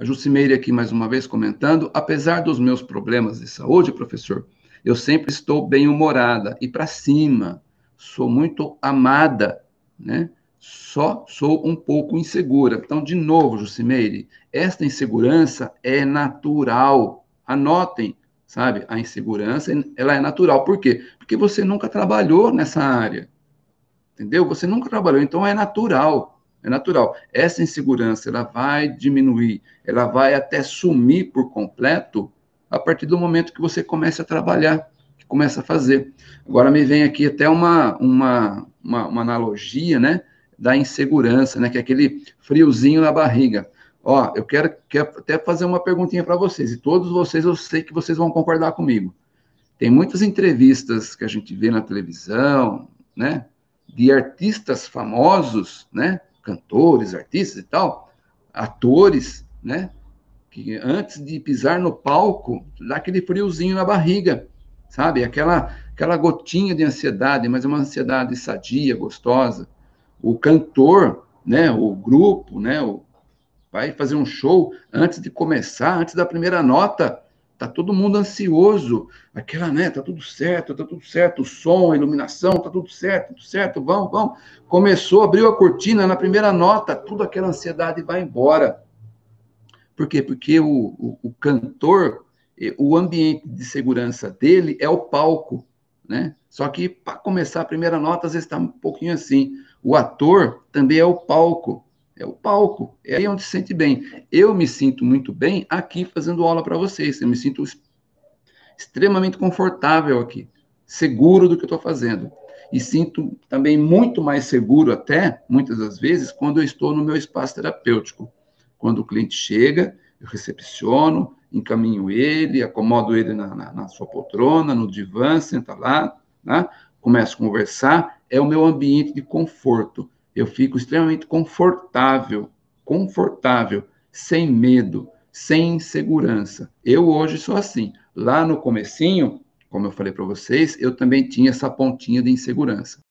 A Jucimeire aqui mais uma vez comentando, apesar dos meus problemas de saúde, professor, eu sempre estou bem-humorada e para cima, sou muito amada, né? Só sou um pouco insegura. Então, de novo, Jucimeire, esta insegurança é natural. Anotem, sabe? A insegurança, ela é natural. Por quê? Porque você nunca trabalhou nessa área, entendeu? Você nunca trabalhou, então é natural. É natural. Essa insegurança, ela vai diminuir, ela vai até sumir por completo a partir do momento que você começa a trabalhar, que começa a fazer. Agora me vem aqui até uma analogia, né, da insegurança, né, que é aquele friozinho na barriga. Ó, eu quero até fazer uma perguntinha para vocês, e todos vocês, eu sei que vocês vão concordar comigo. Tem muitas entrevistas que a gente vê na televisão, né, de artistas famosos, né, cantores, artistas e tal, atores, né, que antes de pisar no palco, dá aquele friozinho na barriga, sabe? Aquela gotinha de ansiedade, mas é uma ansiedade sadia, gostosa. O cantor, né, o grupo, né, vai fazer um show antes de começar, antes da primeira nota, tá todo mundo ansioso, aquela, né, tá tudo certo, o som, a iluminação, tá tudo certo, vamos. Começou, abriu a cortina na primeira nota, tudo aquela ansiedade vai embora. Por quê? Porque o cantor, o ambiente de segurança dele é o palco, né? Só que para começar a primeira nota, às vezes está um pouquinho assim. O ator também é o palco. É o palco. É aí onde se sente bem. Eu me sinto muito bem aqui fazendo aula para vocês. Eu me sinto extremamente confortável aqui, seguro do que eu estou fazendo. E sinto também muito mais seguro até, muitas das vezes, quando eu estou no meu espaço terapêutico. Quando o cliente chega, eu recepciono, encaminho ele, acomodo ele na sua poltrona, no divã, senta lá, né? Começo a conversar, é o meu ambiente de conforto. Eu fico extremamente confortável, sem medo, sem insegurança. Eu hoje sou assim. Lá no comecinho, como eu falei para vocês, eu também tinha essa pontinha de insegurança.